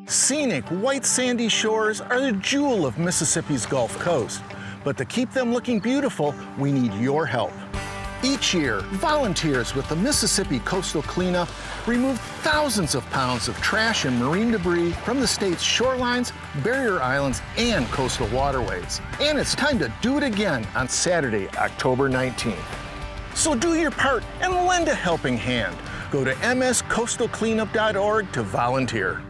Scenic, white sandy shores are the jewel of Mississippi's Gulf Coast. But to keep them looking beautiful, we need your help. Each year, volunteers with the Mississippi Coastal Cleanup remove thousands of pounds of trash and marine debris from the state's shorelines, barrier islands, and coastal waterways. And it's time to do it again on Saturday, October 19th. So do your part and lend a helping hand. Go to mscoastalcleanup.org to volunteer.